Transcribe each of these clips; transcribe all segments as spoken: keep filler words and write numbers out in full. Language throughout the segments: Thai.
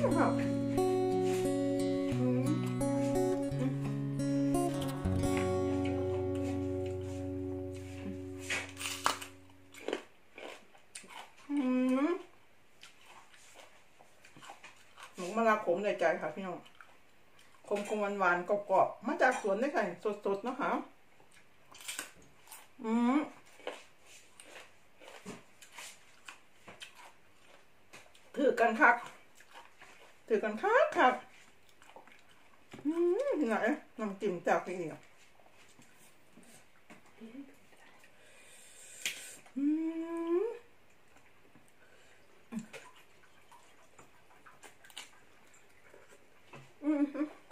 ค่ะหมูมะระขมในใจค่ะพี่น้องขมขมหวานหวานกรอบๆมาจากสวนได้ค่ะสดๆนะคะอืมถือกันคักถือกันคักครับอืมไหนน้ำจิ้มจากนี่อ่ะอืมอืม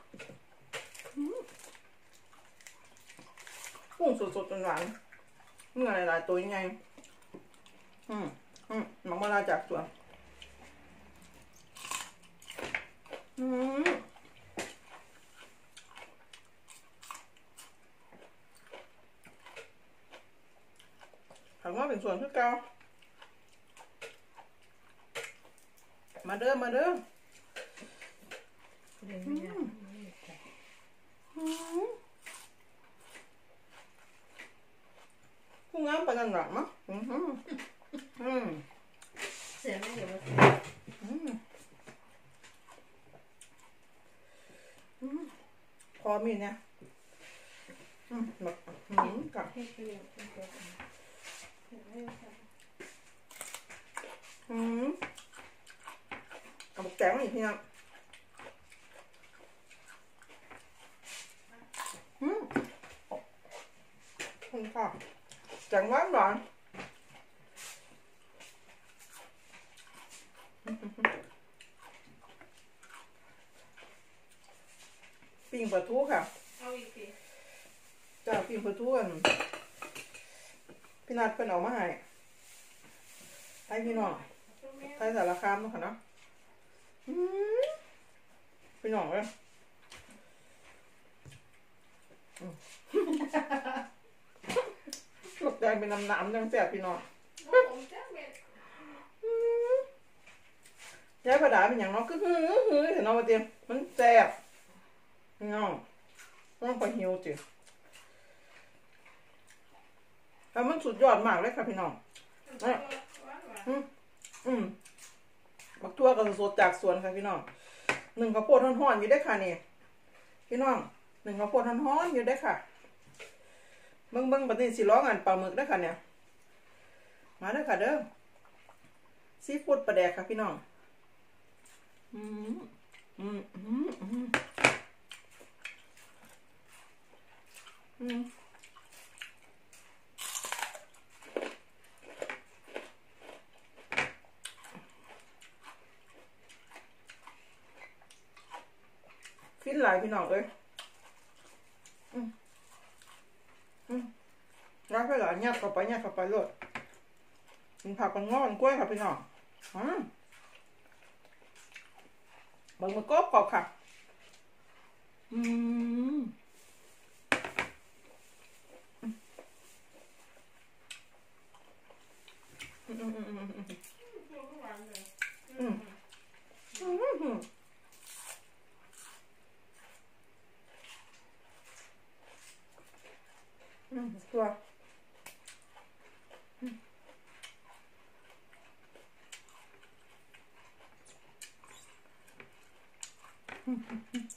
กุ้งสดๆหวานๆเนื้อหลายๆตัวยังไงอืมอืมหมักมะระจากสวนอืมถามว่าเป็นส่วนที่เก่ามาเด้อมาเด้อกุ้งน้ำปลาหนักมั้งอืมอืมเสียไม่เดี๋ยวมาอืมพอมีเนี่ยอืมแบบอืมกับอืมกับแกงอีกทีนะอืมคุณค่ะแกงหวานหวานปิ้งปลาทูค่ะเอาอีกทีจ้าปิ้งปลาทูกันพี่นัดเป็นเอามาให้ให้พี่น้องให้สารคามนะคะเนาะพี่น้องเลยหลบแดงเป็นน้ำน้ำจังแสบพี่น้องย้ายกระดาษเป็นอย่างน้องคือฮือฮือเห็นน้องมาเตรียมมันแสบพี่น้องต้องไปหิวจิแต่มันสุดยอดมากเลยค่ะพี่น้องอืมอืมบักทั่วก็สดจากสวนค่ะพี่น้องหนึ่งข้าวโพดห่อนๆอยู่ได้ค่ะนี่พี่น้องหนึ่งข้าวโพดห่อนๆอยู่ได้ค่ะเบิ้งเบิ้งบัดนี้สิร้องอันปลาหมึกได้ค่ะเนี่ยมาได้ค่ะเด้อซีฟู้ดปลาแดกค่ะพี่น้องอืมอืมอืมอืมอืมฟินหลายพี่น้องเลยอืมอืมรักไปหลายเนี่ยเข้าไปเนี่ยเข้าไปเลยมันผักมันงอนกล้วยค่ะพี่น้องอืมบางมันก็กรอบค่ะอืมอืมอืมอืมอืมอืมอืมอืมตัวอืม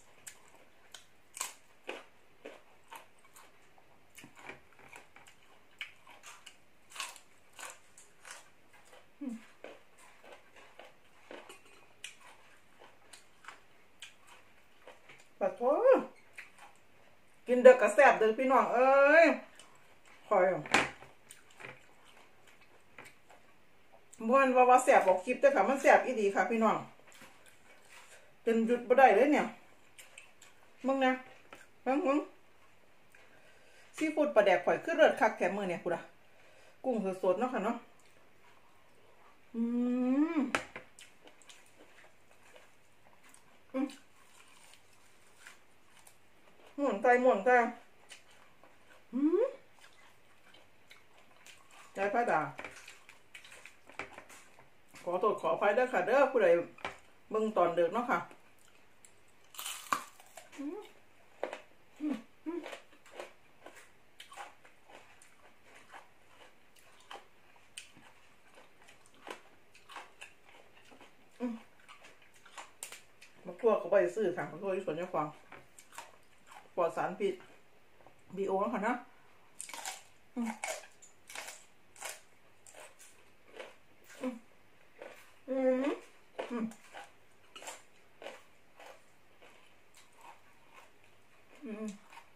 ปะโถกินเด็กกระแสบเด็กพี่น้องเอ้ยคอยบ้านว่าว่าแสบบอกคลิปแต่ค่ะมันแสบอีดีค่ะพี่น้องจนหยุดบ่ได้เลยเนี่ยมึงนะมึงมึงซีฟู้ดปลาแดกข่อยคือเลิศคักแถมมือเนี่ยกูด่ะกุ้งสดๆเนาะค่ะเนาะอืมอืมหมุนใจหมุนใจอืมใจพระดาขอโทษขออภัยด้วยค่ะเด้อผู้ใดเบิ่งตอนเดิกเนาะค่ะมะกรูดเขาไปซื้อค่ะมะกรูดที่สวนยาฟางปลอดสารพิษบีโอแล้วค่ะนะอืมอืมอืมอืมอืม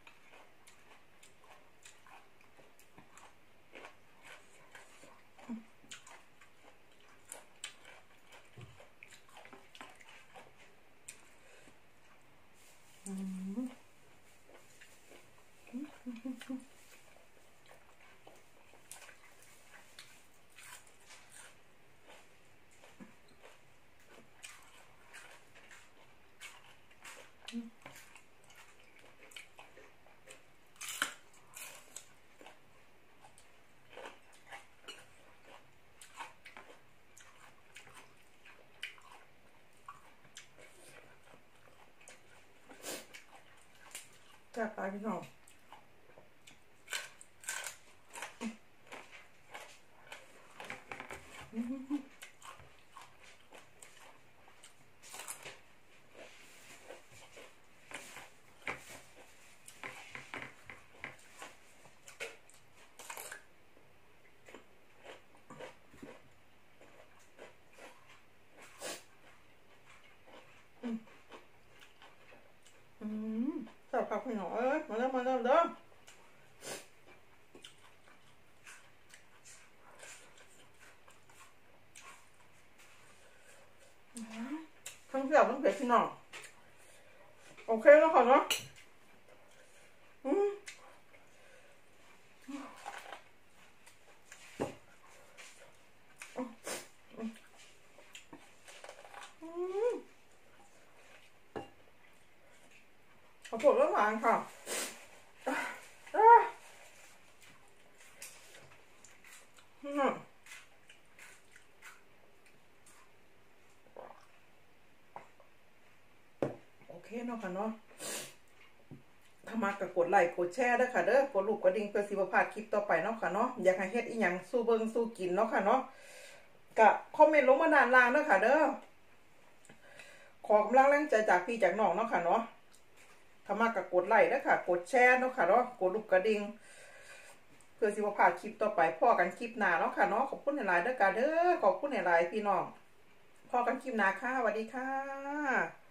แซ่บตายพี่น้องอืมแซ่บครับพี่น้องเอ้ยมาเริ่มมาเริ่มเด้อทั้งแซ่บทั้งเผ็ดพี่น้องโอเคแล้วค่ะเนาะอืมขอโทษเรื่องหวานค่ะอืมโอเคเนาะค่ะเนาะถ้ามาก็กดไลค์กดแชร์ด้วยค่ะเด้อกดลูกกระดิ่งเพื่อสิบ่พลาดคลิปต่อไปเนาะค่ะเนาะอยากให้เฮ็ดอีหยังสู้เบิ่งสู้กินเนาะค่ะเนาะก็คอมเมนต์ลงมาด้านล่างเด้อค่ะเด้อขอกำลังแรงใจจากพี่จากน้องเนาะค่ะเนาะถ้ามาก็กดไลค์ด้วยค่ะกดแชร์เนาะค่ะเนาะกดลูกกระดิ่งเพื่อสิบ่พลาดคลิปต่อไปพอกันคลิปหน้าเนาะค่ะเนาะขอบคุณหลายๆเด้อค่ะเด้อขอบคุณหลายๆพี่น้องพอกันคลิปหน้าค่ะสวัสดีค่ะ